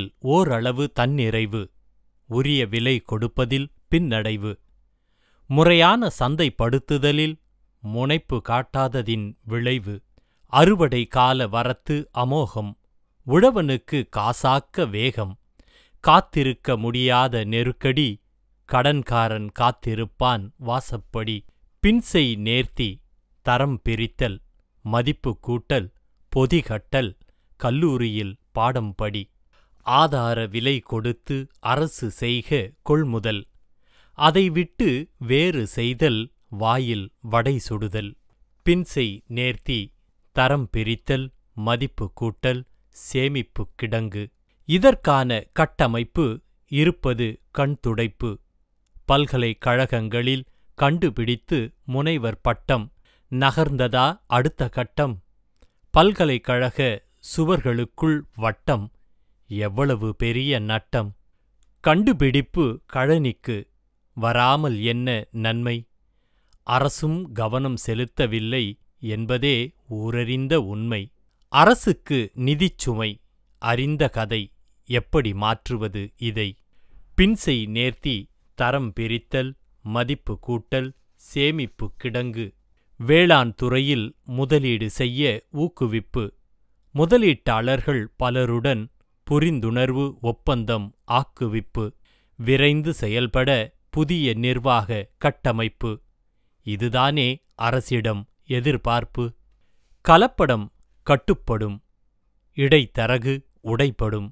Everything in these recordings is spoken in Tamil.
கொள்முதல் ஓரளவு தன்னிறைவு, உரிய விலை கொடுப்பதில் பின்னடைவு, முறையான சந்தைப்படுத்துதலில் முனைப்பு காட்டாததின் விளைவு, அறுவடை கால வரத்து அமோகம், உழவனுக்கு காசாக்க வேகம், காத்திருக்க முடியாத நெருக்கடி, கடன்காரன் காத்திருப்பான் வாசப்படி, பின்செய் நேர்த்தி, தரம் பிரித்தல், மதிப்பு கூட்டல், பொதிகட்டல், கல்லூரியில் பாடம் படி, ஆதார விலை கொடுத்து அரசு செய்க கொள்முதல், அதை விட்டு வேறு செய்தல் வாயில் வடை சுடுதல், பின்செய் நேர்த்தி, தரம் பிரித்தல், மதிப்பு கூட்டல், சேமிப்பு கிடங்கு. இதற்கான கட்டமைப்பு இருப்பது கண்துடைப்பு. பல்கலைக்கழகங்களில் கண்டுபிடித்து முனைவர் பட்டம். நகர்ந்ததா அடுத்த கட்டம்? பல்கலைக்கழக சுவர்களுக்குள் வட்டம். எவ்வளவு பெரிய நட்டம்! கண்டுபிடிப்பு கழனிக்கு வராமல் என்ன நன்மை? அரசும் கவனம் செலுத்தவில்லை என்பதே ஊரறிந்த உண்மை. அரசுக்கு நிதிச்சுமை அறிந்த கதை. எப்படி மாற்றுவது இதை? பின்செய் நேர்த்தி, தரம் பிரித்தல், மதிப்பு கூட்டல், சேமிப்பு கிடங்கு. வேளாண் துறையில் முதலீடு செய்ய ஊக்குவிப்பு. முதலீட்டாளர்கள் பலருடன் புரிந்துணர்வு ஒப்பந்தம் ஆக்குவிப்பு. விரைந்து செயல்பட புதிய நிர்வாக கட்டமைப்பு. இதுதானே அரசிடம் எதிர்பார்ப்பு. கலப்படம் கட்டுப்படும், இடைத்தரகு உடைப்படும்.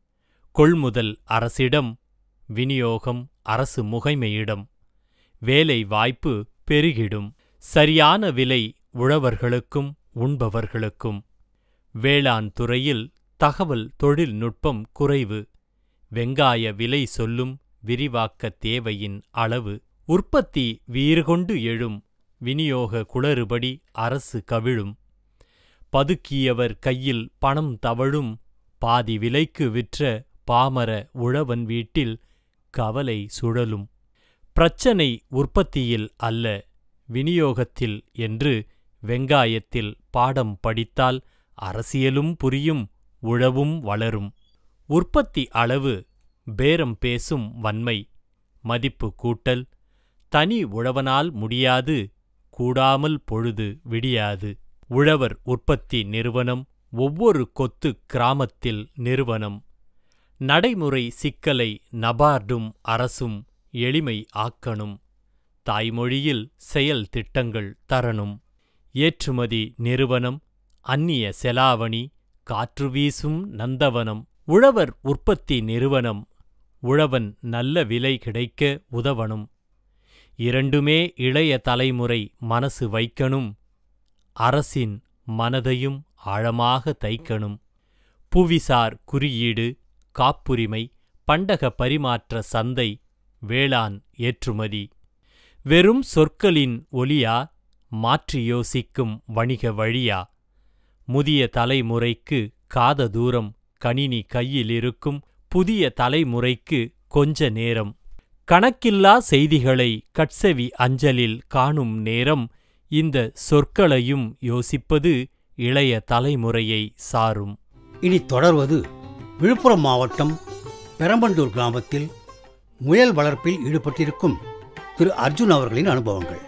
கொள்முதல் அரசிடம், விநியோகம் அரசு முகைமையிடம். வேலை வாய்ப்பு பெருகிடும். சரியான விலை உழவர்களுக்கும் உண்பவர்களுக்கும். வேளாண் துறையில் தகவல் தொழில்நுட்பம் குறைவு. வெங்காய விலை சொல்லும் விரிவாக்க தேவையின் அளவு. உற்பத்தி வீறுகொண்டு எழும், விநியோக குளறுபடி அரசு கவிழும். பதுக்கியவர் கையில் பணம் தவழும், பாதி விலைக்கு விற்ற பாமர உழவன் வீட்டில் கவலை சுழலும். பிரச்சனை உற்பத்தியில் அல்ல, விநியோகத்தில் என்று வெங்காயத்தில் பாடம் படித்தால் அரசியலும் புரியும், உழவும் வளரும். உற்பத்தி அளவு, பேரம் பேசும் வன்மை, மதிப்பு கூட்டல். தனி உழவனால் முடியாது, கூடாமல் பொழுது விடியாது. உழவர் உற்பத்தி நிறுவனம், ஒவ்வொரு கொத்து கிராமத்தில் நிறுவனம். நடைமுறை சிக்கலை நபார்டும் அரசும் எளிமை ஆக்கணும். தாய்மொழியில் செயல் திட்டங்கள் தரணும். ஏற்றுமதி நிறுவனம், அந்நிய செலாவணி, காற்று வீசும் நந்தவனம். உழவர் உற்பத்தி நிறுவனம், உழவன் நல்ல விலை கிடைக்க உதவணும். இரண்டுமே இளைய தலைமுறை மனசு வைக்கணும். அரசின் மனதையும் ஆழமாக தைக்கணும். புவிசார் குறியீடு, காப்புரிமை, பண்டக பரிமாற்ற சந்தை, வேளாண் ஏற்றுமதி. வெறும் சொற்களின் ஒலியா, மாற்றி யோசிக்கும் வணிக வழியா? முதிய தலைமுறைக்கு காத தூரம், கணினி கையில் இருக்கும் புதிய தலைமுறைக்கு கொஞ்ச நேரம். கணக்கில்லா செய்திகளை கட்செவி அஞ்சலில் காணும் நேரம். இந்த சொற்களையும் யோசிப்பது இளைய தலைமுறையை சாரும். இனி தொடர்வது விழுப்புரம் மாவட்டம் பெரம்பந்தூர் கிராமத்தில் முயல் வளர்ப்பில் ஈடுபட்டிருக்கும் திரு அர்ஜுன் அவர்களின் அனுபவங்கள்.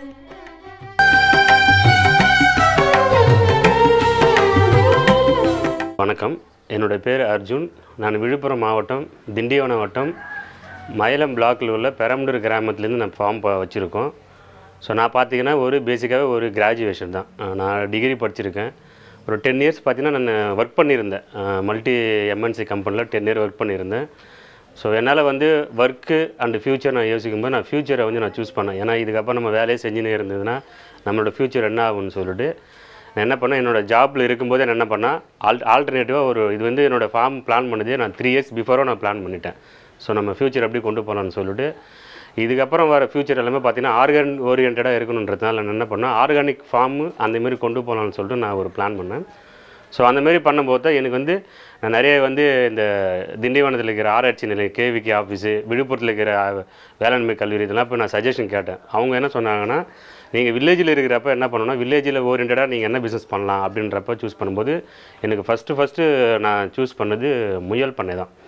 வணக்கம், என்னோட பேர் அர்ஜுன். நான் விழுப்புரம் மாவட்டம் திண்டிவனம் வட்டம் மயிலம் பிளாக்கில் உள்ள பெரம்பந்தூர் கிராமத்துலேருந்து நான் ஃபார்ம் வச்சுருக்கோம். ஸோ நான் பார்த்தீங்கன்னா பேசிக்காகவே ஒரு கிராஜுவேஷன் தான். நான் டிகிரி படிச்சிருக்கேன். ஒரு 10 இயர்ஸ் பார்த்தீங்கன்னா நான் ஒர்க் பண்ணியிருந்தேன். மல்டி எம்என்சி கம்பெனியில் 10 இயர் ஒர்க் பண்ணியிருந்தேன். ஸோ என்னால் ஒர்க்கு அண்டு ஃப்யூச்சர் நான் யோசிக்கும்போது நான் ஃப்யூச்சரை நான் சூஸ் பண்ணேன். ஏன்னா இதுக்கப்புறம் நம்ம வேலையே செஞ்சுனே இருந்ததுன்னா நம்மளோட ஃப்யூச்சர் என்ன ஆகும்னு சொல்லிட்டு நான் என்ன பண்ணேன், என்னோடய ஜாப்பில் இருக்கும்போது நான் என்ன பண்ணேன், ஆல்டர்னேட்டிவாக இது என்னோடய ஃபார்ம் பிளான் பண்ணதே நான் 3 இயர்ஸ் பிஃபோராக நான் பிளான் பண்ணிட்டேன். ஸோ நம்ம ஃப்யூச்சர் எப்படி கொண்டு போகலான்னு சொல்லிட்டு இதுக்கப்புறம் வர ஃப்யூச்சர் எல்லாமே பார்த்தீங்கன்னா ஆர்கானிக் ஓரியன்டாக இருக்கணுன்றதுனால நான் என்ன பண்ணேன், ஆர்கானிக் ஃபார்மு அந்தமாரி கொண்டு போகலான்னு சொல்லிட்டு நான் ஒரு பிளான் பண்ணேன். ஸோ அந்தமாரி பண்ணும்போது தான் எனக்கு நான் நிறைய இந்த திண்டிவனத்தில் இருக்கிற ஆராய்ச்சி நிலையம், கேவிகே ஆஃபீஸு, விழுப்புரத்தில் இருக்கிற வேளாண்மை கல்லூரி இதெல்லாம் இப்போ நான் சஜஷன் கேட்டேன். அவங்க என்ன சொன்னாங்கன்னா, நீங்கள் வில்லேஜில் இருக்கிறப்ப என்ன பண்ணணும்னா வில்லேஜில் ஓரியன்டாக நீங்கள் என்ன பிஸ்னஸ் பண்ணலாம் அப்படின்றப்ப சூஸ் பண்ணும்போது எனக்கு ஃபஸ்ட்டு நான் சூஸ் பண்ணது முயல் பண்ணை தான்.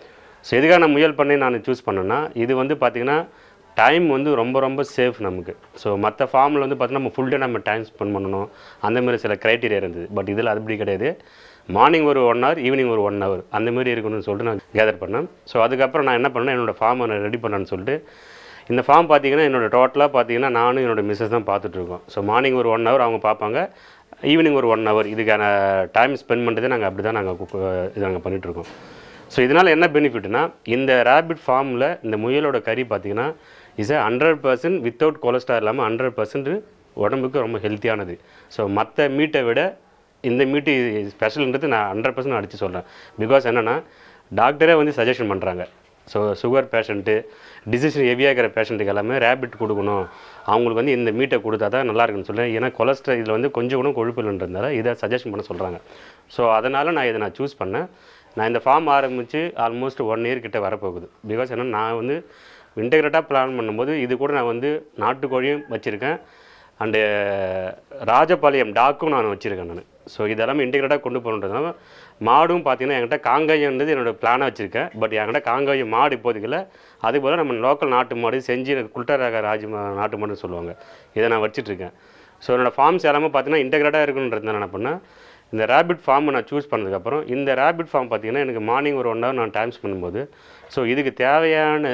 ஸோ எதுக்காக நான் முயல் பண்ணை நான் சூஸ் பண்ணேன்னா, இது வந்து பார்த்திங்கன்னா டைம் வந்து ரொம்ப ரொம்ப சேஃப் நமக்கு. ஸோ மற்ற ஃபார்மில் வந்து பார்த்திங்கன்னா நம்ம ஃபுல் டே நம்ம டைம் ஸ்பெண்ட் பண்ணணும், அந்தமாரி சில க்ரைட்டீரியா இருந்தது. பட் இதில் அப்படி கிடையாது. மார்னிங் ஒரு 1 ஹவர், ஈவினிங் ஒரு 1 ஹவர் அந்தமாரி இருக்கணும்னு சொல்லிட்டு நான் கேதர் பண்ணேன். ஸோ அதுக்கப்புறம் நான் என்ன பண்ணேன், என்னோடய ஃபார்மை நான் ரெடி பண்ணேன்னு சொல்லிட்டு, இந்த ஃபார்ம் பார்த்திங்கன்னா என்னோடய டோட்டலாக பார்த்திங்கன்னா நானும் என்னோடய மிஸ்ஸஸ் தான் பார்த்துட்ருக்கோம். ஸோ மார்னிங் ஒரு 1 ஹவர் அவங்க பார்ப்பாங்க, ஈவினிங் ஒரு 1 ஹவர் இதுக்கான டைம் ஸ்பெண்ட் பண்ணுறதே நாங்கள் அப்படி தான் நாங்கள் பண்ணிகிட்ருக்கோம். ஸோ இதனால் என்ன பெனிஃபிட்னா, இந்த ரேபிட் ஃபார்மில் இந்த முயலோட கறி பார்த்திங்கன்னா இஸ் 100% வித்தவுட் கொலஸ்ட்ரால் இல்லாமல் 100% உடம்புக்கு ரொம்ப ஹெல்த்தியானது. ஸோ மற்ற மீட்டை விட இந்த மீட்டு ஸ்பெஷல்ன்றது நான் 100% அடித்து சொல்கிறேன். பிகாஸ் என்னென்னா டாக்டரே வந்து சஜஷன் பண்ணுறாங்க. ஸோ சுகர் பேஷண்ட்டு, டிசீஷன் ஹெவியாக இருக்கிற பேஷண்ட்டுக்கு எல்லாமே ரேபிட் கொடுக்கணும், அவங்களுக்கு வந்து இந்த மீட்டை கொடுத்தா தான் நல்லா இருக்குன்னு சொல்கிறேன். ஏன்னா கொலஸ்ட்ரால் இதில் வந்து கொஞ்சம் கூட கொழுப்பு இல்லைன்றதுனால இதை சஜஷன் பண்ண சொல்கிறாங்க. ஸோ அதனால் நான் இதை சூஸ் பண்ணேன். நான் இந்த ஃபார்ம் ஆரம்பித்து ஆல்மோஸ்ட் 1 இயர் கிட்ட வரப்போகுது. பிகாஸ் ஏன்னா நான் வந்து இன்டெகிரேட்டாக பிளான் பண்ணும்போது இது கூட நான் வந்து நாட்டுக்கோழியும் வச்சுருக்கேன், அண்டு ராஜபாளையம் டாக்கும் நான் வச்சுருக்கேன் நான். ஸோ இதெல்லாமே இன்டெகிரேட்டாக கொண்டு போகணுன்றதுனால மாடும் பார்த்திங்கன்னா என்கிட்ட காங்காயன்றது என்னோடய பிளானாக வச்சுருக்கேன். பட் என்கிட்ட காங்காயம் மாடு இப்போதைக்கு இல்லை. அதுபோல் நம்ம லோக்கல் நாட்டு மாடு செஞ்சு குல்டா ரக நாட்டு மாடுன்னு சொல்லுவாங்க, இதை நான் வச்சிட்ருக்கேன். ஸோ என்னோடய ஃபார்ம்ஸ் எல்லாமே பார்த்திங்கன்னா இன்டெகிரேட்டாக இருக்குன்றதுனால என்ன பண்ணேன், இந்த ரேபிட் ஃபார்மை நான் சூஸ் பண்ணதுக்கப்புறம் இந்த ரேபிட் ஃபார்ம் பார்த்திங்கன்னா எனக்கு மார்னிங் ஒரு 1 ஹவர் நான் டைம் ஸ்பெண்ட் பண்ணும்போது ஸோ இதுக்கு தேவையான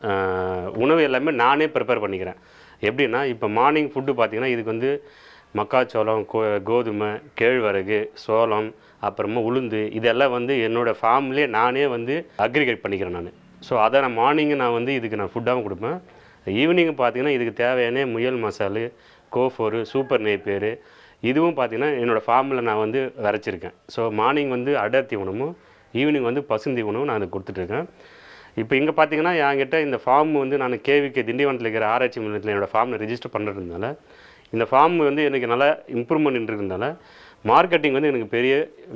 உணவு எல்லாமே நானே ப்ரிப்பேர் பண்ணிக்கிறேன். எப்படின்னா இப்போ மார்னிங் ஃபுட்டு பார்த்திங்கன்னா இதுக்கு வந்து மக்காச்சோளம், கோதுமை, கேழ்வரகு, சோளம், அப்புறமா உளுந்து இதெல்லாம் வந்து என்னோடய ஃபார்ம்லேயே நானே வந்து அக்ரிகேட் பண்ணிக்கிறேன் நான். ஸோ அதை நான் மார்னிங்கு நான் வந்து இதுக்கு நான் ஃபுட்டாகவும் கொடுப்பேன். ஈவினிங் பார்த்திங்கன்னா இதுக்கு தேவையான முயல் மசாலு, கோஃபோரு, சூப்பர் நேப்பியர் இதுவும் பார்த்திங்கன்னா என்னோடய ஃபார்மில் நான் வந்து விரைச்சிருக்கேன். ஸோ மார்னிங் வந்து அடர்த்தி உணவும், ஈவினிங் வந்து பசுந்தி உணவும் நான் அதை கொடுத்துட்ருக்கேன். இப்போ இங்கே பார்த்திங்கன்னா என்கிட்ட இந்த ஃபார்ம் வந்து நான் கேவிகே திண்டிவனத்தில் இருக்கிற ஆராய்ச்சி நிலையத்தில் என்னோடய ஃபார்மில் ரிஜிஸ்டர் பண்ணுறதுனால இந்த ஃபார்ம் வந்து எனக்கு நல்லா இம்ப்ரூவ்மெண்ட் இருக்கிறதுனால மார்க்கெட்டிங் வந்து எனக்கு பெரிய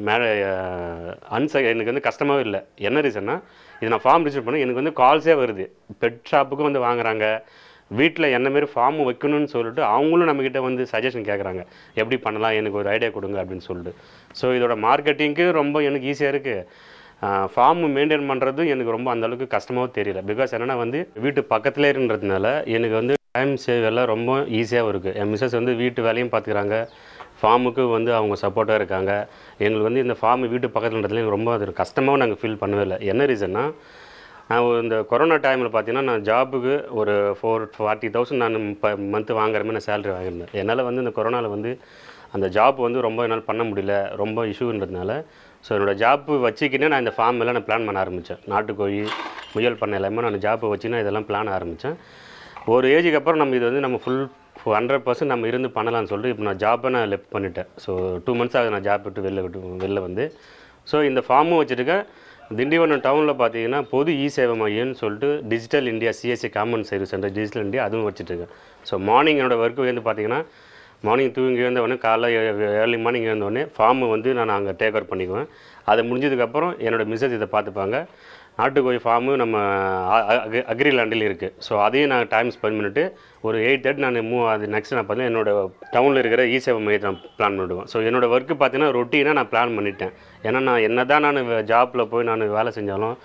எனக்கு வந்து கஷ்டமாகவே இல்லை. என்ன ரீசன்னா, இது நான் ஃபார்ம் ரிஜிஸ்டர் பண்ண எனக்கு வந்து கால்ஸே வருது, பெட் ஷாப்புக்கும் வந்து வாங்குறாங்க, வீட்டில் என்ன மாரி ஃபார்ம் வைக்கணும்னு சொல்லிட்டு அவங்களும் நம்மக்கிட்ட வந்து சஜஷன் கேட்குறாங்க, எப்படி பண்ணலாம் எனக்கு ஒரு ஐடியா கொடுங்க அப்படின்னு சொல்லிட்டு. ஸோ இதோட மார்க்கெட்டிங்க்கு ரொம்ப எனக்கு ஈஸியாக இருக்குது. ஃபார்ம் மெயின்டைன் பண்ணுறதும் எனக்கு ரொம்ப அந்தளவுக்கு கஷ்டமாகவும் தெரியல. பிகாஸ் என்னென்னா வந்து வீட்டு பக்கத்துலேயே இருன்றதுனால எனக்கு வந்து டைம் சேவ் எல்லாம் ரொம்ப ஈஸியாகவும் இருக்குது. என் மிஸ்ஸஸ் வந்து வீட்டு வேலையும் பார்த்துக்கிறாங்க, ஃபார்முக்கு வந்து அவங்க சப்போர்ட்டாக இருக்காங்க. எங்களுக்கு வந்து இந்த ஃபார்ம் வீட்டு பக்கத்துலன்றதுல எனக்கு ரொம்ப அது கஷ்டமாகவும் நாங்கள் ஃபீல் பண்ணவே இல்லை. என்ன ரீசன்னா, நான் இந்த கொரோனா டைமில் பார்த்தீங்கன்னா நான் ஜாபுக்கு ஒரு 40,000 நான் மந்த்து வாங்குற மாதிரி நான் சேலரி வாங்கியிருந்தேன். என்னால் வந்து இந்த கொரோனாவில் வந்து அந்த ஜாப் வந்து ரொம்ப என்னால் பண்ண முடியல, ரொம்ப இஷ்யூன்றதுனால. ஸோ என்னோடய ஜாப்பு வச்சுக்கினே நான் இந்த ஃபார்ம் எல்லாம் நான் பிளான் பண்ண ஆரம்பித்தேன். நாட்டுக்கோழி, முயல் பண்ண எல்லாமே நான் ஜாப்பை வச்சுன்னா இதெல்லாம் பிளான் ஆரம்பித்தேன். ஒரு ஏஜுக்கு அப்புறம் நம்ம இது வந்து நம்ம 100% நம்ம இருந்து பண்ணலாம்னு சொல்லிட்டு இப்போ நான் ஜாப்பை நான் லெஃப்ட் பண்ணிட்டேன். ஸோ 2 months ஆகுது நான் ஜாப் விட்டு வெளில வந்து. ஸோ இந்த ஃபார்மும் வச்சுருக்கேன். திண்டிவனம் டவுனில் பார்த்தீங்கன்னா பொது இ சேவை மையம்னு சொல்லிட்டு digital India CSC common service centre digital India அதுவும் வச்சுட்ருக்கேன். ஸோ மார்னிங் என்னோடய ஒர்க்கு வந்து பார்த்தீங்கன்னா மார்னிங் தூங்கி எழுந்தவொடனே காலைல ஏர்லி மார்னிங் எழுந்தவொடனே ஃபார்மு வந்து நான் அங்கே டேக் ஓவர் பண்ணிக்குவேன். அது முடிஞ்சதுக்கப்புறம் என்னோடய மிஸ்ஸஸ் இதை பார்த்துப்பாங்க. நாட்டுக்கோழி ஃபார்மு நம்ம அக்ரி லேண்டில் இருக்குது. ஸோ அதையும் நான் டைம் ஸ்பெண்ட் பண்ணிவிட்டு ஒரு 8:30 நான் அது நெக்ஸ்ட் நான் பார்த்தீங்கன்னா என்னோடய டவுனில் இருக்கிற இ சேவை மையத்தை நான் பிளான் பண்ணிவிடுவேன். ஸோ என்னோடய ஒர்க்கு பார்த்தீங்கன்னா ரொட்டீனாக நான் பிளான் பண்ணிட்டேன். ஏன்னா நான் என்ன தான் நான் ஜாப்பில் போய் நான் வேலை செஞ்சாலும்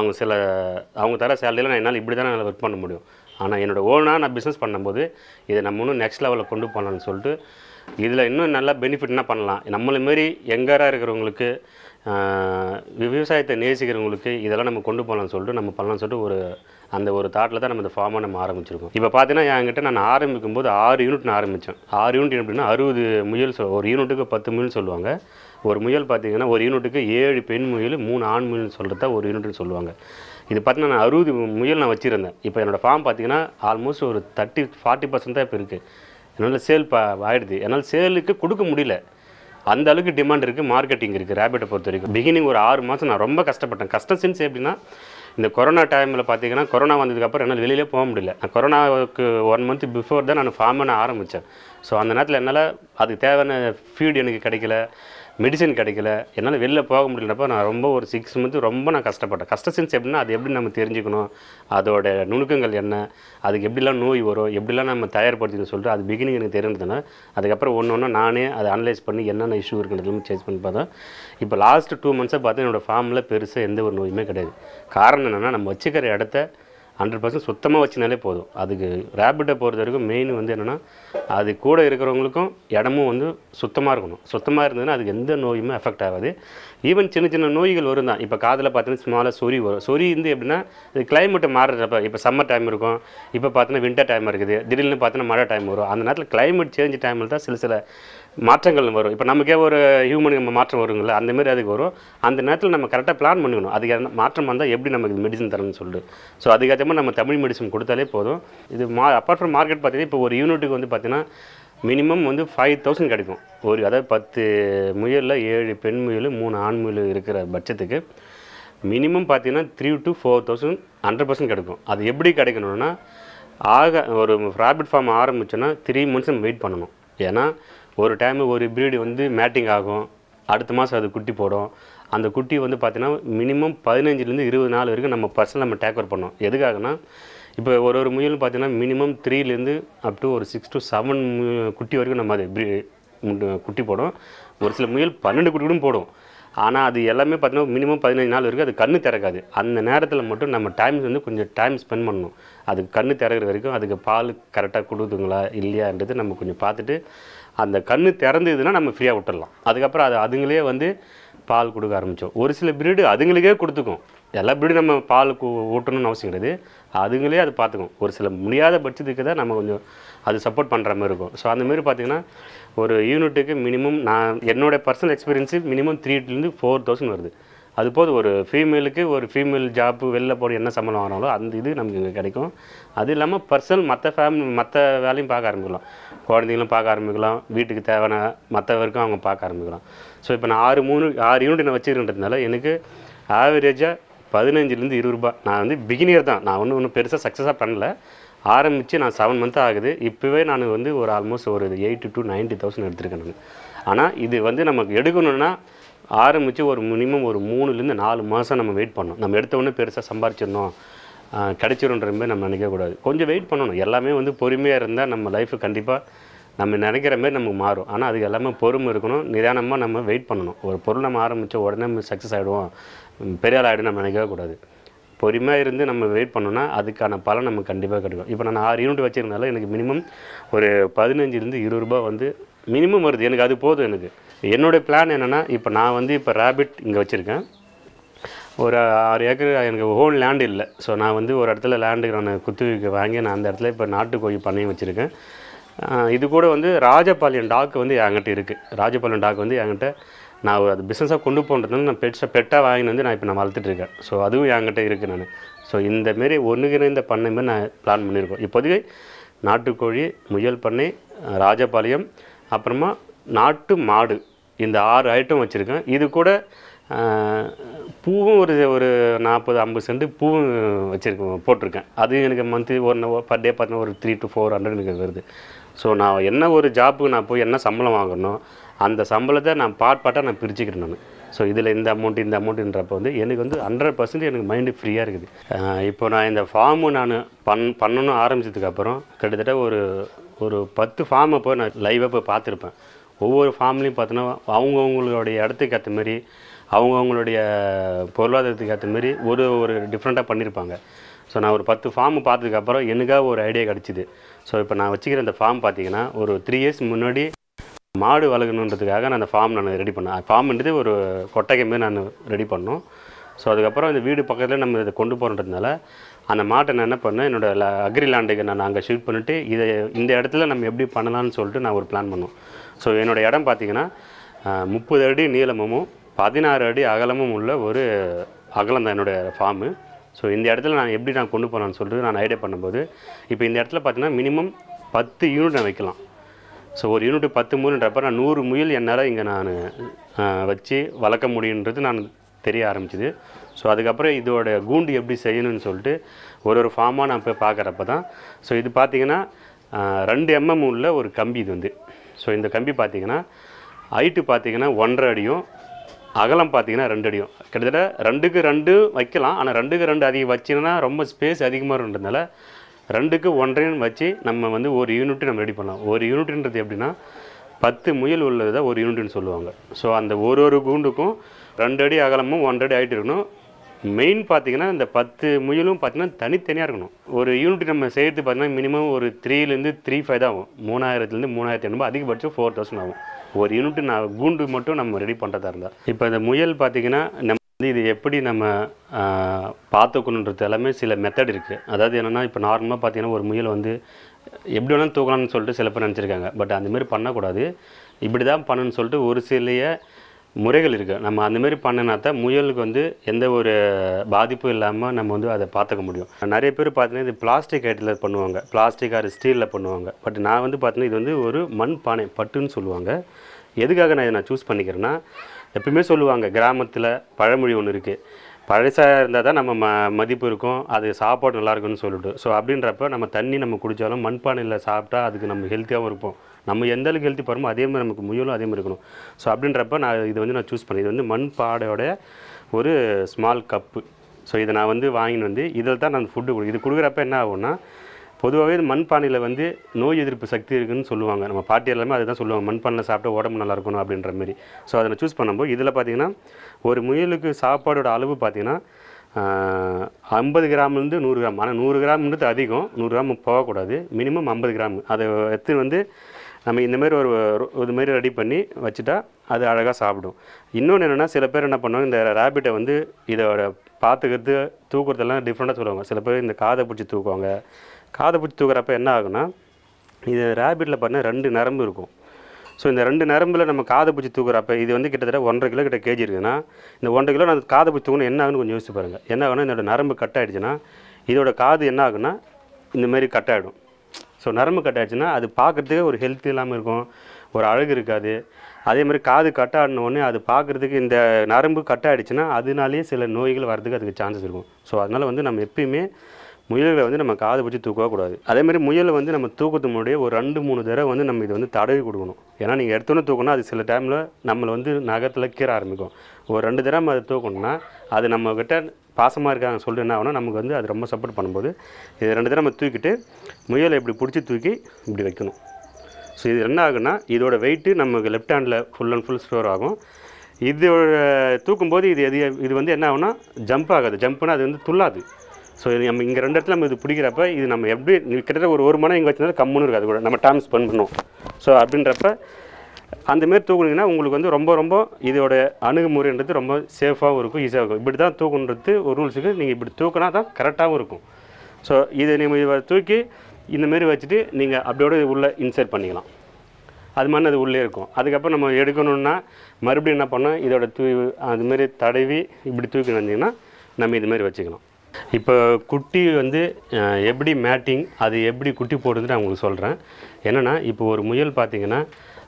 அவங்க தர சேலரியில் நான் என்னால் இப்படி தான் நான் ஒர்க் பண்ண முடியும். ஆனால் என்னோடய ஓனாக நான் பிஸ்னஸ் பண்ணும்போது இதை நம்ம இன்னும் நெக்ஸ்ட் லெவலில் கொண்டு போகலான்னு சொல்லிட்டு இதில் இன்னும் நல்லா பெனிஃபிட் என்ன பண்ணலாம், நம்மளை மாரி யங்கராக இருக்கிறவங்களுக்கு விவசாயத்தை நேசிக்கிறவங்களுக்கு இதெல்லாம் நம்ம கொண்டு போகலான்னு சொல்லிட்டு நம்ம பண்ணலாம்னு சொல்லிட்டு ஒரு தாட்டில் தான் நம்ம இந்த ஃபார்மை நம்ம ஆரம்பிச்சிருக்கோம். இப்போ பார்த்தீங்கன்னா என்கிட்ட நான் ஆரம்பிக்கும் போது 6 யூனிட் நான் ஆரம்பித்தேன். 6 யூனிட் எப்படின்னா 60 முயல் ஒரு யூனிட்டுக்கு 10 முயல் சொல்லுவாங்க. ஒரு முயல் பார்த்தீங்கன்னா ஒரு யூனிட்டுக்கு 7 பெண் முயல் 3 ஆண் முயல் சொல்கிறது தான் ஒரு யூனிட்னு சொல்லுவாங்க. இது பார்த்தீங்கன்னா நான் 60 முயல் நான் வச்சுருந்தேன். இப்போ என்னோடய ஃபார்ம் பார்த்தீங்கன்னா ஆல்மோஸ்ட் ஒரு 40% தான் இப்போ இருக்குது. என்னால் சேல் ஆகிடுது. என்னால் சேலுக்கு கொடுக்க முடியல, அந்த அளவுக்கு டிமாண்ட் இருக்குது, மார்க்கெட்டிங் இருக்குது ரேபிட்டை பொறுத்த வரைக்கும். பிகினிங் ஒரு 6 மாதம் நான் ரொம்ப கஷ்டப்பட்டேன். கஷ்டம் சென்ஸ் எப்படின்னா, இந்த கொரோனா டைமில் பார்த்தீங்கன்னா கொரோனா வந்ததுக்கப்புறம் என்னால் வெளியிலே போக முடியல. நான் கொரோனாவுக்கு 1 month பிஃபோர் தான் நான் ஃபார்மை நான் ஆரம்பித்தேன். ஸோ அந்த நேரத்தில் என்னால் அதுக்கு தேவையான ஃபீட் எனக்கு கிடைக்கல, மெடிசன் கிடைக்கல, என்னால் வெளில போக முடியலப்போ நான் ரொம்ப ஒரு 6 மந்த்து ரொம்ப நான் கஷ்டப்பட்டேன். கஷ்ட சென்ஸ் எப்படின்னா, அது எப்படி நம்ம தெரிஞ்சுக்கணும், அதோட நுணுக்கங்கள் என்ன, அதுக்கு எப்படிலாம் நோய் வரும், எப்படிலாம் நம்ம தயார்படுத்திக்கணும்னு சொல்லிட்டு அது பிகினிங் எனக்கு தெரிஞ்சதுன்னா, அதுக்கப்புறம் ஒன்று நானே அதை அனலைஸ் பண்ணி என்னென்ன இஷ்யூ இருக்குன்றதுலாம் சேஞ்ச் பண்ணி பார்த்தா, இப்போ லாஸ்ட் 2 மந்த்ஸாக பார்த்தா என்னோடய ஃபார்மில் பெருசாக எந்த ஒரு நோயுமே கிடையாது. காரணம் என்னென்னா, நம்ம வச்சுக்கிற இடத்த 100% சுத்தமாக வச்சுனாலே போதும். அதுக்கு ரேபிட்டை பொறுத்த வரைக்கும் மெயின் வந்து என்னென்னா, அது கூட இருக்கிறவங்களுக்கும் இடமும் வந்து சுத்தமாக இருக்கணும். சுத்தமாக இருந்ததுன்னா அதுக்கு எந்த நோயுமே அஃபெக்ட் ஆகாது. ஈவன் சின்ன சின்ன நோய்கள் வரும் தான். இப்போ காதில் பார்த்தீங்கன்னா ஸ்மாலாக சொறி வரும். சொறி வந்து எப்படின்னா, இது கிளைமேட்டு மாறுறப்ப, இப்போ சம்மர் டைம் இருக்கும், இப்போ பார்த்தீங்கன்னா வின்டர் டைம் இருக்குது, திடீர்னு பார்த்தீங்கன்னா மழை டைம் வரும். அந்த நேரத்தில் கிளைமேட் சேஞ்ச் டைமில் தான் சில மாற்றங்கள் வரும். இப்போ நமக்கே ஒரு ஹியூமனுக்கு மாற்றம் வருங்களா, அந்தமாரி அதுக்கு வரும். அந்த நேரத்தில் நம்ம கரெக்டாக பிளான் பண்ணிக்கணும். அதுக்கு என்ன மாற்றம் வந்தால் எப்படி நமக்கு மெடிசன் தரணும்னு சொல்லிட்டு. ஸோ அதுக்கேற்ற மாதிரி நம்ம தமிழ் மெடிசன் கொடுத்தாலே போதும். இது அப்பார்ட் ஃப்ரம் மார்க்கெட் பார்த்தீங்கன்னா, இப்போ ஒரு யூனிட்டுக்கு வந்து பார்த்தீங்கன்னா மினிமம் வந்து 5000 கிடைக்கும். அதாவது 10 முயலில் 7 பெண் முயல் 3 ஆண் முயல் இருக்கிற பட்சத்துக்கு மினிமம் பார்த்தீங்கன்னா 3 to 4000 100% கிடைக்கும். அது எப்படி கிடைக்கணும்னா, ஒரு ராபிட் ஃபார்ம் ஆரம்பிச்சோன்னா 3 months நம்ம வெயிட் பண்ணணும். ஏன்னா ஒரு டைமு ஒரு பிரீடு வந்து மேட்டிங் ஆகும், அடுத்த மாதம் அது குட்டி போடும். அந்த குட்டி வந்து பார்த்தீங்கன்னா மினிமம் 15 to 20 நாள் வரைக்கும் நம்ம பர்சனல் நம்ம டேக் ஓவர் பண்ணோம். எதுக்காகனா, இப்போ ஒரு முயல் பார்த்தீங்கன்னா மினிமம் 3 அப் டு ஒரு 6 to 7 குட்டி வரைக்கும் நம்ம அது குட்டி போடும். ஒரு சில முயல் 12 குட்டி கூட போடும். ஆனால் அது எல்லாமே பார்த்தீங்கன்னா மினிமம் 15 நாள் வரைக்கும் அது கண்ணு திறக்காது. அந்த நேரத்தில் மட்டும் நம்ம வந்து கொஞ்சம் டைம் ஸ்பெண்ட் பண்ணணும். அதுக்கு கண்ணு திறக்கிற வரைக்கும் அதுக்கு பால் கரெக்டாக கொடுக்குதுங்களா இல்லையான்றது நம்ம கொஞ்சம் பார்த்துட்டு, அந்த கண்ணு திறந்ததுன்னா நம்ம ஃப்ரீயாக விட்டுடலாம். அதுக்கப்புறம் அதுங்களே வந்து பால் கொடுக்க ஆரம்பித்தோம். ஒரு சில பிரீடு அதுங்களுக்கே கொடுத்துக்கும். எல்லா பிரீடும் நம்ம பால் ஊட்டணும்னு அவசியம் கிடையாது. அதுங்களே அது பார்த்துக்கும். ஒரு சில முடியாத பட்சத்துக்கு தான் நம்ம கொஞ்சம் அது சப்போர்ட் பண்ணுற மாதிரி இருக்கும். ஸோ அந்தமாரி பார்த்திங்கன்னா ஒரு யூனிட்டுக்கு மினிமம் என்னோடய பர்சனல் எக்ஸ்பீரியன்ஸு மினிமம் 3 to 4000 வருது. அது போது ஒரு ஃபீமேலுக்கு ஒரு ஃபீமேல் ஜாப்பு வெளில போட என்ன சம்பளம் வாங்கினாங்களோ அந்த இது நமக்கு இங்கே கிடைக்கும். அது இல்லாமல் பர்சனல் மற்ற வேலையும் பார்க்க ஆரம்பிக்கலாம். குழந்தைங்களும் பார்க்க ஆரம்பிக்கலாம், வீட்டுக்கு தேவையான மற்றவருக்கும் அவங்க பார்க்க ஆரம்பிக்கலாம். ஸோ இப்போ நான் 6 யூனிட் நான் வச்சுருக்கிறதுனால எனக்கு ஆவரேஜாக 15 to 20 ரூபா. நான் வந்து பிகினியர் தான், நான் ஒன்றும் பெருசாக சக்ஸஸாக பண்ணல. ஆரம்பித்து நான் 7 months ஆகுது. இப்போவே நான் வந்து ஒரு ஆல்மோஸ்ட் ஒரு 80 to 90,000 எடுத்திருக்கேன் நான். ஆனால் இது வந்து நமக்கு எடுக்கணுன்னா ஆரம்பித்து ஒரு மினிமம் ஒரு 3 to 4 மாதம் நம்ம வெயிட் பண்ணணும். நம்ம எடுத்தோடனே பெருசாக சம்பாரிச்சிடணும், கிடைச்சிருன்ற மாதிரி நம்ம நினைக்கக்கூடாது. கொஞ்சம் வெயிட் பண்ணணும். எல்லாமே வந்து பொறுமையாக இருந்தால் நம்ம லைஃபு கண்டிப்பாக நம்ம நினைக்கிற மாதிரி நமக்கு மாறும். ஆனால் அதுக்கு எல்லாமே பொறுமை இருக்கணும், நிதானமாக நம்ம வெயிட் பண்ணணும். ஒரு பொருள் நம்ம ஆரம்பித்த உடனே நம்ம சக்ஸஸ் ஆகிடுவோம், பெரிய ஆள் ஆகிடும் நம்ம நினைக்கவே கூடாது. பொறுமையாக இருந்து நம்ம வெயிட் பண்ணோன்னா அதுக்கான பலன் நமக்கு கண்டிப்பாக கிடைக்கும். இப்போ நான் 6 யூனிட் வச்சுருந்தாலும் எனக்கு மினிமம் ஒரு 15 to 20 ரூபா வந்து மினிமம் வருது. எனக்கு அது போதும். எனக்கு என்னுடைய பிளான் என்னென்னா, இப்போ நான் வந்து இப்போ ரேபிட் இங்கே வச்சுருக்கேன். ஒரு 6 ஏக்கர் எனக்கு ஓன் லேண்டு இல்லை. ஸோ நான் வந்து ஒரு இடத்துல லேண்டுக்கு நான் குத்துவிக்கு வாங்கி நான் அந்த இடத்துல இப்போ நாட்டுக்கோழி பண்ணையும் வச்சுருக்கேன். இது கூட வந்து ராஜபாளையம் டாக் வந்து என்கிட்ட இருக்குது. ராஜபாளையம் டாக் வந்து என்கிட்ட நான் அது பிஸ்னஸாக கொண்டு போகிறதுனால நான் பெட்டாக வாங்கின்னு வந்து நான் இப்போ வளர்த்துட்ருக்கேன். ஸோ அதுவும் என்கிட்ட இருக்குது. நான் ஸோ இந்தமாரி ஒன்றுங்கிற பண்ணை மாதிரி நான் பிளான் பண்ணியிருக்கோம். இப்போதைக்கு நாட்டுக்கோழி, முயல் பண்ணை, ராஜபாளையம், அப்புறமா நாட்டு மாடு, இந்த 6 ஐட்டம் வச்சுருக்கேன். இது கூட பூவும் ஒரு 40-50 சென்ட் பூவும் போட்டிருக்கேன். அது எனக்கு மந்த்லி பர் டே பார்த்தீங்கன்னா ஒரு 300 to 400 எனக்கு வருது. ஸோ நான் என்ன ஒரு ஜாப்புக்கு நான் போய் என்ன சம்பளம் வாங்கணும், அந்த சம்பளத்தை நான் பார்ட்டாக நான் பிரிச்சுக்கிறேன் நான். ஸோ இதில் இந்த அமௌண்ட்டுன்றப்போ வந்து எனக்கு வந்து 100% எனக்கு மைண்டு ஃப்ரீயாக இருக்குது. இப்போ நான் இந்த ஃபார்மு நான் பண்ணணும் ஆரம்பித்ததுக்கப்புறம் கிட்டத்தட்ட ஒரு 10 ஃபார்மை போய் நான் லைவாக போய் பார்த்துருப்பேன். ஒவ்வொரு ஃபார்ம்லேயும் பார்த்தோன்னா அவங்கவுங்களுடைய இடத்துக்கு ஏற்ற மாரி, அவங்கவுங்களுடைய பொருளாதாரத்துக்கு ஏற்ற மாரி ஒரு டிஃப்ரெண்ட்டாக பண்ணியிருப்பாங்க. ஸோ நான் ஒரு 10 ஃபார்ம் பார்த்ததுக்கப்புறம் எனக்காக ஒரு ஐடியா கிடச்சிது. ஸோ இப்போ நான் வச்சுக்கிற இந்த ஃபார்ம் பார்த்திங்கன்னா ஒரு 3 years முன்னாடி மாடு வளர்க்கணுன்றதுக்காக நான் அந்த ஃபார்ம் நான் ரெடி பண்ணேன். ஃபார்ம்ன்றது ஒரு கொட்டகை மாரி நான் ரெடி பண்ணோம். ஸோ அதுக்கப்புறம் இந்த வீடு பக்கத்தில் நம்ம இதை கொண்டு போகிறதுனால அந்த மாட்டை நான் என்ன பண்ணேன், என்னோடய அக்ரி லேண்டுக்கு நான் அங்கே ஷூட் பண்ணிவிட்டு இந்த இடத்துல நம்ம எப்படி பண்ணலாம்னு சொல்லிட்டு நான் ஒரு பிளான் பண்ணோம். ஸோ என்னோடய இடம் பார்த்திங்கன்னா 30 அடி நீளமும் 16 அடி அகலமும் உள்ள ஒரு அகலம் தான் என்னோடய ஃபார்மு. ஸோ இந்த இடத்துல நான் எப்படி கொண்டு போகலான்னு சொல்லிட்டு நான் ஐடியா பண்ணும்போது, இப்போ இந்த இடத்துல பார்த்திங்கன்னா மினிமம் 10 யூனிட் நான் வைக்கலாம். ஸோ ஒரு யூனிட்டு 10 முயல்ன்றப்ப நான் 100 முயல் என்னால் இங்கே நான் வச்சு வளர்க்க முடியுன்றது நான் தெரிய ஆரம்பிச்சிது. ஸோ அதுக்கப்புறம் இதோட கூண்டு எப்படி செய்யணும்னு சொல்லிட்டு ஒரு ஃபார்மாக நான் போய் பார்க்குறப்ப தான். ஸோ இது பார்த்திங்கன்னா 2 mm உள்ள ஒரு கம்பி இது வந்து. ஸோ இந்த கம்பி பார்த்தீங்கன்னா ஹைட்டு பார்த்தீங்கன்னா 1.5 அடியும், அகலம் பார்த்தீங்கன்னா 2 அடியும். கிட்டத்தட்ட 2க்கு 2 வைக்கலாம். ஆனால் 2க்கு 2 அதிகம் வச்சிங்கன்னா ரொம்ப ஸ்பேஸ் அதிகமாக இருந்ததுனால 2க்கு 1.5 வச்சு நம்ம வந்து ஒரு யூனிட் நம்ம ரெடி பண்ணலாம். ஒரு யூனிட்ன்றது எப்படின்னா 10 முயல் உள்ளது தான் ஒரு யூனிட்னு சொல்லுவாங்க. ஸோ அந்த ஒரு கூண்டுக்கும் 2 அடி அகலமும் 1.5 அடி ஹைட் இருக்கணும். மெயின் பார்த்தீங்கன்னா இந்த 10 முயலும் பார்த்தீங்கன்னா தனித்தனியாக இருக்கணும். ஒரு யூனிட் நம்ம செய்கிறது பார்த்தீங்கன்னா மினிமம் ஒரு 3லேருந்து 3.5 தான் ஆகும். 3000லேருந்து 3500, அதிகபட்சம் 4000 ஆகும். ஒரு யூனிட் கூண்டு மட்டும் நம்ம ரெடி பண்ணுறதா இருந்தால். இப்போ இந்த முயல் பார்த்தீங்கன்னா நம்ம வந்து இது எப்படி நம்ம பார்த்துக்கணுன்றது எல்லாமே சில மெத்தட் இருக்குது. அதாவது என்னென்னா இப்போ நார்மலாக பார்த்தீங்கன்னா ஒரு முயல் வந்து எப்படி வேணாலும் தூக்கலாம்னு சொல்லிட்டு சில பேர் நினச்சிருக்காங்க. பட் அந்தமாரி பண்ணக்கூடாது. இப்படி தான் பண்ணணும்னு சொல்லிட்டு ஒரு சில முறைகள் இருக்குது. நம்ம அந்தமாரி பண்ணினா தான் முயலுக்கு வந்து எந்த ஒரு பாதிப்பும் இல்லாமல் நம்ம வந்து அதை பார்த்துக்க முடியும். நிறைய பேர் பார்த்தீங்கன்னா இது பிளாஸ்டிக் ஐட்டத்தில் பண்ணுவாங்க, பிளாஸ்டிக் ஆர் ஸ்டீலில் பண்ணுவாங்க. பட் நான் வந்து பார்த்தீங்கன்னா இது வந்து ஒரு மண் பானை பட்டுன்னு சொல்லுவாங்க. எதுக்காக நான் இதை சூஸ் பண்ணிக்கிறேன்னா, எப்பவுமே சொல்லுவாங்க கிராமத்தில் பழமொழி ஒன்று இருக்குது, பழசாக இருந்தால் தான் நம்ம மதிப்பு இருக்கும், அது சாப்பாடு நல்லாயிருக்குன்னு சொல்லிட்டு. ஸோ அப்படின்றப்ப நம்ம தண்ணி நம்ம குடித்தாலும் மண்பானையில் சாப்பிட்டா அதுக்கு நம்ம ஹெல்த்தியாகவும் இருப்போம். நம்ம எந்த அளவுக்கு ஹெல்த்தி போகிறோமோ அதே மாதிரி நமக்கு முயலும் அதே மாதிரி இருக்கணும். ஸோ அப்படின்றப்ப இதை வந்து நான் சூஸ் பண்ணேன். இது வந்து மண் பாடையோட ஒரு ஸ்மால் கப்பு. ஸோ இதை நான் வந்து வாங்கின்னு வந்து இதில் தான் நான் ஃபுட்டு இது கொடுக்குறப்ப என்ன ஆகும்னா, பொதுவாகவே இது மண்பானையில் வந்து நோய் எதிர்ப்பு சக்தி இருக்குதுன்னு சொல்லுவாங்க. நம்ம பாட்டி எல்லாமே அதுதான் சொல்லுவாங்க, மண்பானையில் சாப்பிட்டா உடம்பு நல்லா இருக்கணும் அப்படின்ற மாதிரி. ஸோ அதை நான் சூஸ் பண்ணும்போது இதில் பார்த்திங்கன்னா ஒரு முயலுக்கு சாப்பாடோட அளவு பார்த்திங்கன்னா 50 கிராம்லேருந்து 100 கிராம். ஆனால் 100 கிராம்ன்றது அதிகம், 100 கிராம் போகக்கூடாது. Minimum 50 gram. அதை எடுத்து வந்து நம்ம இந்தமாரி இதுமாரி ரெடி பண்ணி வச்சுட்டா அது அழகாக சாப்பிடும். இன்னொன்று என்னென்னா, சில பேர் என்ன பண்ணுவாங்க, இந்த ரேபிட்டை வந்து இதோட பார்த்துக்கிறது தூக்குறதெல்லாம் டிஃப்ரெண்ட்டாக சொல்லுவாங்க. சில பேர் இந்த காதை பிடிச்சி தூக்குவாங்க. காதை பிடிச்சி தூக்குறப்ப என்ன ஆகுனா, இது ரேபிட்டில் பார்த்தீங்கன்னா 2 நரம்பு இருக்கும். ஸோ இந்த 2 நரம்பில் நம்ம காதை பிடிச்சி தூக்குறப்ப இது வந்து கிட்டத்தட்ட 1.5 கிலோ கிட்ட கேஜி இருக்குதுன்னா, இந்த 1.5 கிலோ நான் காதை பிடிச்சி தூக்கணும் என்ன ஆகுன்னு கொஞ்சம் யோசிச்சு பாருங்கள். என்ன ஆகுனா, இதோட நரம்பு கட் ஆகிடுச்சுன்னா இதோட காது என்ன ஆகுனா இந்தமாரி கட் ஆகிடும். ஸோ நரம்பு கட் ஆகிடுச்சுன்னா அது பார்க்குறதுக்கு ஒரு ஹெல்த் இல்லாமல் இருக்கும், ஒரு அழகு இருக்காது. அதேமாதிரி காது கட் ஆடினோடனே அது பார்க்குறதுக்கு இந்த நரம்பு கட் ஆகிடுச்சுன்னா அதனாலேயே சில நோய்கள் வரதுக்கு அதுக்கு சான்சஸ் இருக்கும். ஸோ அதனால் வந்து நம்ம எப்பயுமே முயல்களை வந்து நம்ம காதை பிடிச்சி தூக்கக்கூடாது. அதேமாதிரி முயலை வந்து நம்ம தூக்கத்துக்கு முன்னாடியே ஒரு 2-3 தடவை வந்து நம்ம இதை வந்து தடவி கொடுக்கணும். ஏன்னா நீங்கள் எடுத்தோன்னே தூக்கணும், அது சில டைமில் நம்மளை வந்து நகத்தில் கீற ஆரம்பிக்கும். ஒரு 2 தடவை அதை தூக்கணும்னா அது நம்மக்கிட்ட பாசமாக இருக்காங்க சொல்லிட்டு என்ன ஆகுனா நமக்கு வந்து அது ரொம்ப சப்போர்ட் பண்ணும்போது இது 2 தடவை நம்ம தூக்கிட்டு முயலை இப்படி பிடிச்சி தூக்கி இப்படி வைக்கணும். ஸோ இது என்ன ஆகுனா, இதோட வெயிட்டு நமக்கு left handle full and full store ஆகும். இதோட தூக்கும்போது இது வந்து என்ன ஆகுனா ஜம்ப் ஆகாது. ஜம்ப்னா அது வந்து துள்ளாது. ஸோ இது நம்ம இங்கே 2 இடத்துல நம்ம இது பிடிக்கிறப்ப இது நம்ம எப்படி கிட்டத்தட்ட ஒரு மணி இங்கே வச்சுருந்தா கம்முன்னு இருக்காது, கூட நம்ம டைம் ஸ்பெண்ட் பண்ணணும். ஸோ அப்படின்றப்ப அந்தமாரி தூக்குனீங்கன்னா உங்களுக்கு வந்து ரொம்ப இதோட அணுகுமுறைன்றது ரொம்ப சேஃபாகவும் இருக்கும், ஈஸியாக இருக்கும். இப்படி தான் தூக்கணுன்றது ஒரு ரூல்ஸுக்கு. நீங்கள் இப்படி தூக்கினா தான் கரெக்டாகவும் இருக்கும். ஸோ இதை நீங்கள் தூக்கி இந்தமாரி வச்சுட்டு நீங்கள் அப்படியோட உள்ளே இன்சர்ட் பண்ணிக்கலாம். அது மாதிரி அது உள்ளே இருக்கும். அதுக்கப்புறம் நம்ம எடுக்கணுன்னா மறுபடியும் என்ன பண்ணோம், இதோட அதுமாரி தடவி இப்படி தூக்கி வந்தீங்கன்னா நம்ம இதுமாரி வச்சுக்கலாம். இப்போ குட்டி வந்து எப்படி மேட்டிங் அது எப்படி குட்டி போடுதுன்னு நான் உங்களுக்கு சொல்கிறேன். என்னென்னா, இப்போ ஒரு முயல் பார்த்திங்கன்னா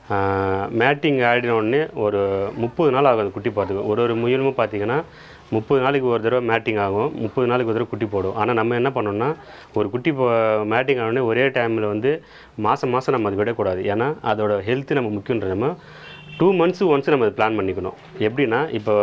மேட்டிங் ஆகிடனோடனே ஒரு 30 நாள் ஆகும் அது குட்டி போடுறதுக்கு. ஒரு முயலும் பார்த்திங்கன்னா 30 நாளைக்கு ஒரு தடவை மேட்டிங் ஆகும், 30 நாளைக்கு ஒரு தடவை குட்டி போடும். ஆனால் நம்ம என்ன பண்ணோம்னா, ஒரு குட்டி மேட்டிங் ஆனோடனே ஒரே டைமில் வந்து மாதம் நம்ம அது விடக்கூடாது. ஏன்னா அதோட ஹெல்த்து நம்ம முக்கியன்ற நம்ம 2 months ஒன்ஸ் நம்ம அதை பிளான் பண்ணிக்கணும். எப்படின்னா, இப்போ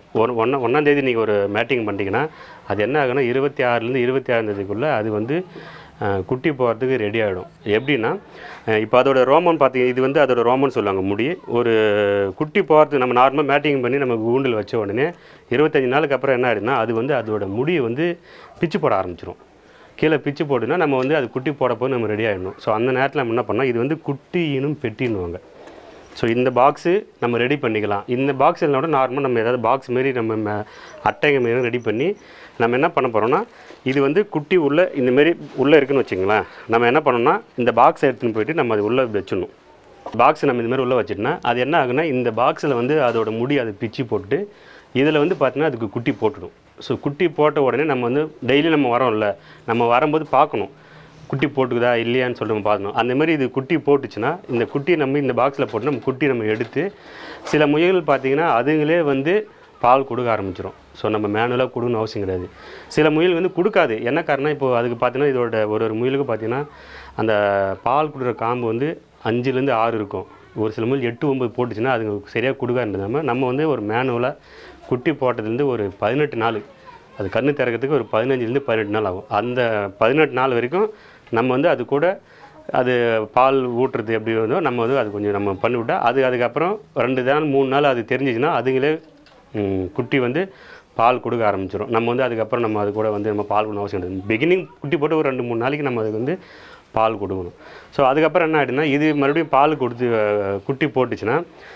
1ஆம் தேதி நீங்கள் ஒரு மேட்டிங் பண்ணிட்டீங்கன்னா அது என்ன ஆகுனா 26லேருந்து 26ஆம் தேதிக்குள்ளே அது வந்து குட்டி போகிறதுக்கு ரெடி ஆகிடும். எப்படின்னா, இப்போ அதோட ரோமன் பார்த்தீங்கன்னா இது வந்து அதோட ரோமன் சொல்லுவாங்க முடி. ஒரு குட்டி போகிறதுக்கு நம்ம நார்மலாக மேட்டிங் பண்ணி நம்ம கூண்டில் வச்ச உடனே 25 நாளுக்கு அப்புறம் என்ன ஆகிடுதுன்னா அது வந்து அதோட முடியை வந்து பிச்சு போட ஆரம்பிச்சிடும். கீழே பிச்சு போட்டுன்னா நம்ம வந்து அது குட்டி போட போது நம்ம ரெடி ஆகிடணும். ஸோ அந்த நேரத்தில் நம்ம என்ன பண்ணால், இது வந்து குட்டியினும் பெட்டின்னுவாங்க. ஸோ இந்த பாக்ஸு நம்ம ரெடி பண்ணிக்கலாம். இந்த பாக்ஸ் இல்லைனா நார்மலாக நம்ம ஏதாவது பாக்ஸ் மாரி நம்ம அட்டைங்க மாரி ரெடி பண்ணி நம்ம என்ன பண்ண போகிறோம்னா, இது வந்து குட்டி உள்ளே இந்தமாரி உள்ளே இருக்குதுன்னு வச்சுங்களேன். நம்ம என்ன பண்ணோம்னா, இந்த பாக்ஸை எடுத்துன்னு போய்ட்டு நம்ம அது உள்ளே வச்சிடணும். பாக்ஸை நம்ம இந்தமாதிரி உள்ளே வச்சிட்டோம்னா அது என்ன ஆகுனா, இந்த பாக்ஸில் வந்து அதோட முடி அதை பிச்சு போட்டு இதில் வந்து பார்த்திங்கன்னா அதுக்கு குட்டி போட்டுடும். ஸோ குட்டி போட்ட உடனே நம்ம வந்து டெய்லி நம்ம வரோம்ல, நம்ம வரும்போது பார்க்கணும் குட்டி போட்டுக்குதா இல்லையான்னு சொல்லிட்டு நம்ம பார்க்கணும். அந்தமாரி இது குட்டி போட்டுச்சுன்னா இந்த குட்டியை நம்ம இந்த பாக்ஸில் போட்டு நம்ம குட்டி நம்ம எடுத்து சில முயல்கள் பார்த்திங்கன்னா அதுங்களே வந்து பால் கொடுக்க ஆரம்பிச்சிடும். ஸோ நம்ம மேனுவலாக கொடுக்கணும்னு அவசியம் கிடையாது. சில முயல் வந்து கொடுக்காது. என்ன காரணம், இப்போது அதுக்கு பார்த்தீங்கன்னா இதோட ஒரு முயலுக்கு பார்த்திங்கன்னா அந்த பால் கொடுக்குற காம்பு வந்து 5லேருந்து 6 இருக்கும். ஒரு சில முயல் 8, 9 போட்டுச்சுன்னா அதுங்க சரியாக கொடுக்காதுன்றதாம நம்ம வந்து ஒரு மேனுவலாக குட்டி போட்டதுலேருந்து ஒரு 18 நாள், அது கன்று திறக்கிறதுக்கு ஒரு 15லேருந்து 18 நாள் ஆகும். அந்த 18 நாள் வரைக்கும் நம்ம வந்து அது கூட அது பால் ஊட்டுறது எப்படி வந்தோ நம்ம வந்து அது கொஞ்சம் நம்ம பண்ணிவிட்டா அதுக்கப்புறம் 2 நாள் 3 நாள் அது தெரிஞ்சிச்சுன்னா அதுங்களே குட்டி வந்து பால் கொடுக்க ஆரம்பிச்சிடும். நம்ம வந்து அதுக்கப்புறம் நம்ம அது கூட வந்து நம்ம பால் கொடுக்கணும் அவசியம் கிடையாது. பிகினிங் குட்டி போட்டு ஒரு 2-3 நாளைக்கு நம்ம அதுக்கு வந்து பால் கொடுக்கணும். ஸோ அதுக்கப்புறம் என்ன ஆகிடுன்னா இது மறுபடியும் பால் கொடுத்து குட்டி போட்டுச்சுன்னா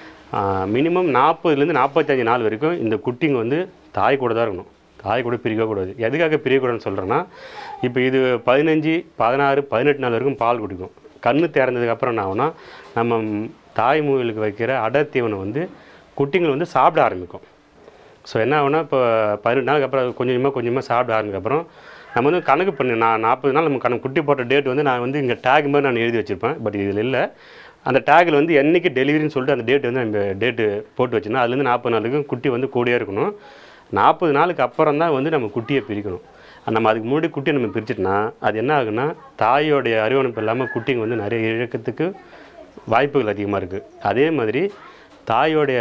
மினிமம் 40லேருந்து 45 நாள் வரைக்கும் இந்த குட்டிங்க வந்து தாய் கூட தான் இருக்கணும். தாய் கூட பிரிக்கக்கூடாது. எதுக்காக பிரியக்கூடாதுன்னு சொல்கிறேன்னா, இப்போ இது 15, 16, 18 நாள் வரைக்கும் பால் குடிக்கும். கன்று திறந்ததுக்கப்புறம் என்ன ஆகும்னா நம்ம தாய் முயலுக்கு வைக்கிற அடர் தீவனம் வந்து குட்டிங்கள் வந்து சாப்பிட ஆரம்பிக்கும். ஸோ என்ன ஆகுனா இப்போ 18 நாளுக்கு அப்புறம் கொஞ்சமாக சாப்பிட ஆரம்பிக்கப்புறம் நம்ம வந்து கணக்கு பண்ணி நான் 40 நாள் நம்ம குட்டி போட்ட டேட் வந்து நான் வந்து இங்கே டேக் மாதிரி நான் எழுதி வச்சுருப்பேன். பட் இதில் இல்லை. அந்த டேக்கில் வந்து என்றைக்கு டெலிவரின்னு சொல்லிட்டு அந்த டேட் வந்து நம்ம டேட்டு போட்டு வச்சுன்னா அதுலேருந்து 40 நாளுக்கு குட்டி வந்து கூடயே இருக்கணும். 40 நாளுக்கு அப்புறம் தான் வந்து நம்ம குட்டியை பிரிக்கணும். நம்ம அதுக்கு முன்னாடி குட்டியை நம்ம பிரிச்சிட்டோன்னா அது என்ன ஆகுன்னா தாயோடைய அறிவணைப்பு இல்லாமல் குட்டிங்க வந்து நிறைய இழக்கிறதுக்கு வாய்ப்புகள் அதிகமாக இருக்குது. அதே மாதிரி தாயோடைய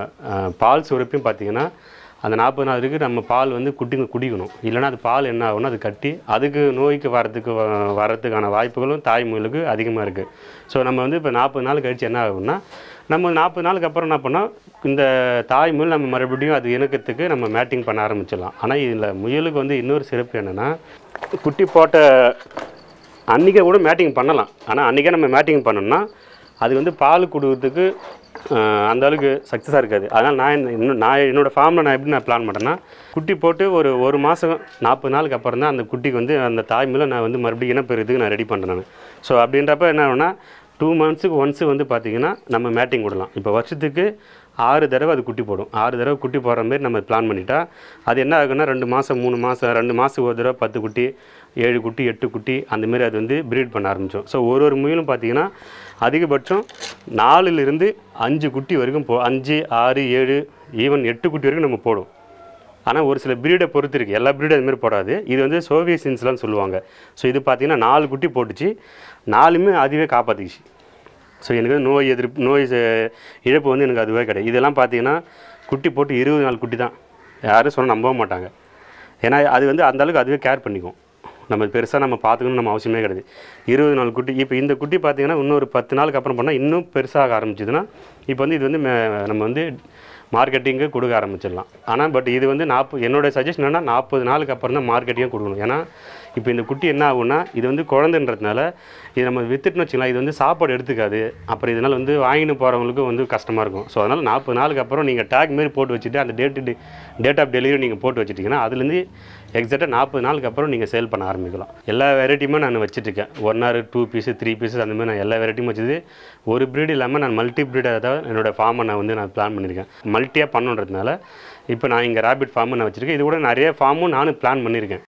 பால் சுரப்பையும் பார்த்திங்கன்னா அந்த 40 நாள் வரைக்கும் நம்ம பால் வந்து குட்டிங்க குடிக்கணும். இல்லைனா அது பால் என்ன ஆகும்னா அது கட்டி அதுக்கு நோய்க்கு வரத்துக்கான வாய்ப்புகளும் தாய் முயலுக்கு அதிகமாக இருக்குது. ஸோ நம்ம வந்து இப்போ 40 நாள் கழிச்சு என்ன ஆகும்னா நம்ம 40 நாளுக்கு அப்புறம் என்ன பண்ணால் இந்த தாய் முயல் நம்ம மறுபடியும் அது இணக்கத்துக்கு நம்ம மேட்டிங் பண்ண ஆரம்பிச்சிடலாம். ஆனால் இதில் முயலுக்கு வந்து இன்னொரு சிறப்பு என்னென்னா குட்டி போட்ட அன்றைக்கே கூட மேட்டிங் பண்ணலாம். ஆனால் அன்றைக்கே நம்ம மேட்டிங் பண்ணோம்னா அது வந்து பால் கொடுக்கறதுக்கு அந்த அளவுக்கு சக்ஸஸாக இருக்காது. அதனால் நான் என்னோடய ஃபார்மில் நான் எப்படி பிளான் பண்ணுறேன்னா குட்டி போட்டு ஒரு மாதம் 40 நாளுக்கு அப்புறம் தான் அந்த குட்டிக்கு வந்து அந்த தாய் முயலை நான் வந்து மறுபடியும் இனப்பெறுறதுக்கு நான் ரெடி பண்ணுறேன் நான். ஸோ அப்படின்றப்ப என்ன ஆகுனா 2 மந்த்ஸுக்கு ஒன்ஸு வந்து பார்த்திங்கன்னா நம்ம மேட்டிங் விடலாம். இப்போ வருஷத்துக்கு 6 தடவை அது குட்டி போடும். 6 தடவை குட்டி போடுற மாதிரி நம்ம பிளான் பண்ணிட்டா அது என்ன ஆகுன்னா 2 மாதம் 3 மாதம் 2 மாதத்துக்கு ஒரு தடவை 10 குட்டி 7 குட்டி 8 குட்டி அந்தமாரி அது வந்து ப்ரீட் பண்ண ஆரம்பித்தோம். ஸோ ஒரு முயலும் பார்த்திங்கன்னா அதிகபட்சம் 4லிருந்து 5 குட்டி வரைக்கும் 5, 6, 7 ஈவன் 8 குட்டி வரைக்கும் நம்ம போடும். ஆனால் ஒரு சில ப்ரீடை பொறுத்து இருக்குது. எல்லா ப்ரீடும் அதுமாரி போடாது. இது வந்து சோவியசின்ஸ்லாம் சொல்லுவாங்க. ஸோ இது பார்த்திங்கன்னா 4 குட்டி போட்டுச்சு, 4மே அதுவே காப்பாற்றிச்சு. ஸோ எனக்கு நோய் இழப்பு வந்து எனக்கு அதுவே கிடையாது. இதெல்லாம் பார்த்திங்கன்னா குட்டி போட்டு 20 நாள் குட்டி தான். யாரும் சொன்னால் நம்ப மாட்டாங்க. ஏன்னா அது வந்து அந்தளவுக்கு அதுவே கேர் பண்ணிக்கும். நம்ம பெருசாக நம்ம பார்த்துக்கணும்னு நம்ம அவசியமே கிடையாது. 20 நாள் குட்டி. இப்போ இந்த குட்டி பார்த்திங்கன்னா இன்னொரு 10 நாளுக்கு அப்புறம் பண்ணால் இன்னும் பெருசாக ஆரம்பிச்சிதுன்னா இப்போ வந்து இது வந்து நம்ம வந்து மார்க்கெட்டிங்கு கொடுக்க ஆரம்பிச்சிடலாம். ஆனால் பட் இது வந்து என்னோடய சஜஷன் என்னன்னா 40 நாளுக்கு அப்புறம் தான் மார்க்கெட்டிங்கே கொடுக்கணும். ஏன்னா இப்போ இந்த குட்டி என்ன ஆகும்னா இது வந்து குழந்தைன்றதுனால இது நம்ம விற்றுட்டுன்னு வச்சுக்கலாம். இது வந்து சாப்பாடு எடுத்துக்காது. அப்புறம் இதனால் வந்து வாங்கின்னு போகிறவங்களுக்கும் வந்து கஷ்டமாக இருக்கும். ஸோ அதனால் 40 நாளுக்கு அப்புறம் நீங்கள் டேக் மாரி போட்டு வச்சுட்டு அந்த டேட் ஆஃப் டெலிவரி நீங்கள் போட்டு வச்சுட்டிங்கன்னா அதுலேருந்து எக்ஸாக்டாக 40 நாளுக்கு அப்புறம் நீங்கள் சேல் பண்ண ஆரம்பிக்கலாம். எல்லா வெரைட்டியுமே நான் வச்சுட்டுருக்கேன். 1 or 2 பீஸு 3 பீஸஸ் அந்தமாதிரி நான் எல்லா வெரைட்டியும் வச்சது. ஒரு ப்ரீடு இல்லாமல் நான் மல்டி ப்ரீடாக தான் என்னோடய ஃபார்மை நான் பிளான் பண்ணியிருக்கேன். மல்ட்டியாக பண்ணுன்றதுனால இப்போ நான் இங்கே ரேபிட் ஃபார்மு நான் வச்சுருக்கேன். இது கூட நிறைய ஃபார்மும் நானும் பிளான் பண்ணியிருக்கேன்.